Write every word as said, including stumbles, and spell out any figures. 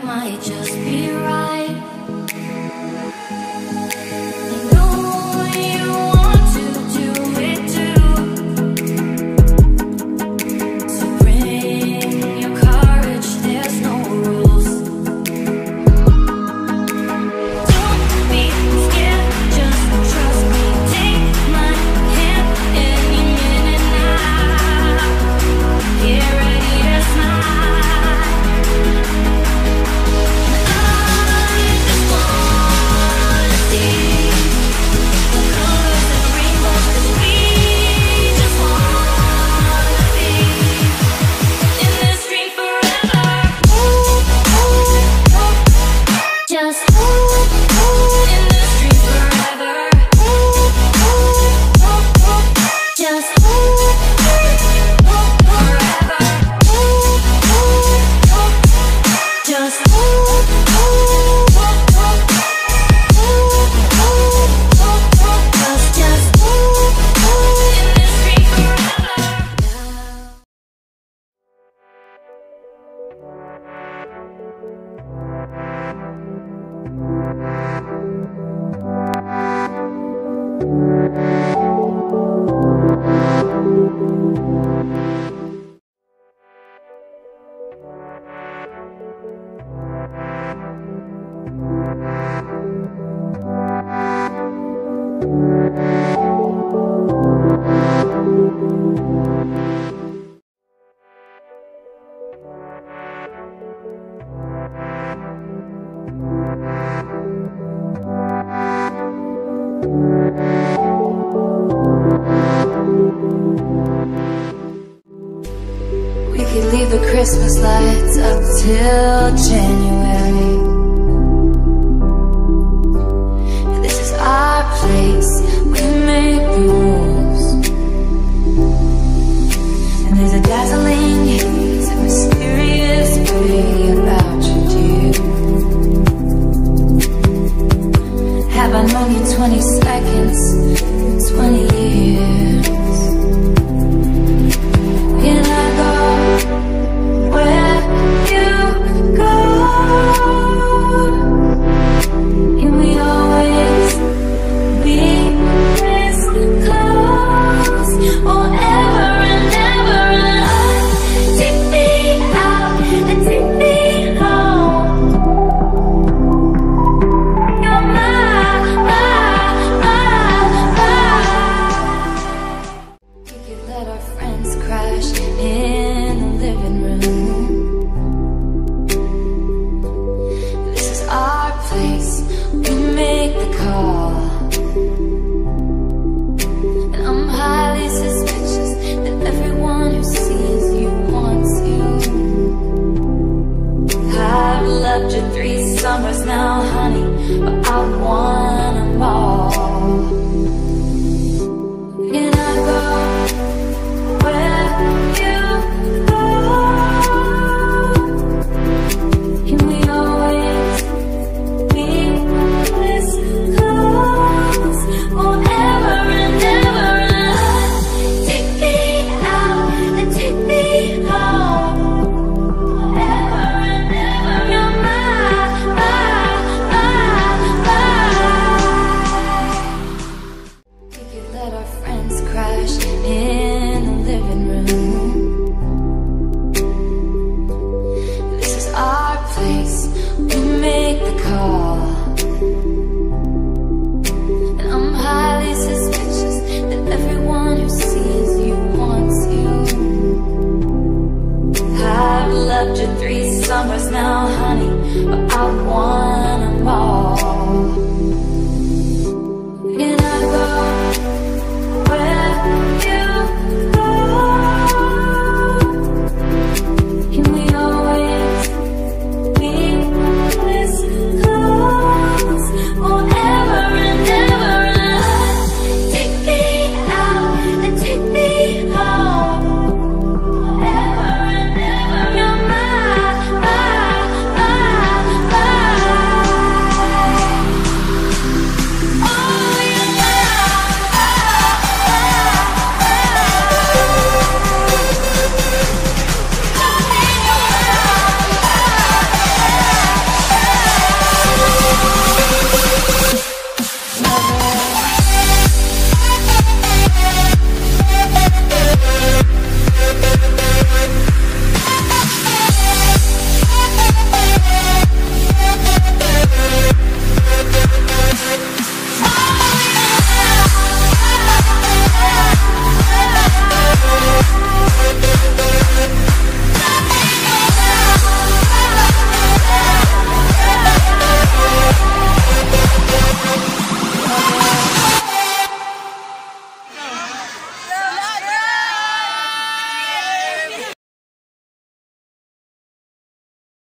might just be right. Leave the Christmas lights up till January. This is our place, we make the rules. And there's a dazzling haze, a mysterious way about you, dear. Have I known you twenty seconds, twenty years? Can I go where you go? Can we always be this close? Forever and ever and on. Take me out and take me home. You're my, my, my, my. We could let our friends crash in the living room. This is our place, we make the call. And I'm highly suspicious that everyone who sees you wants you. I've loved you three summers now, honey, but I want them all.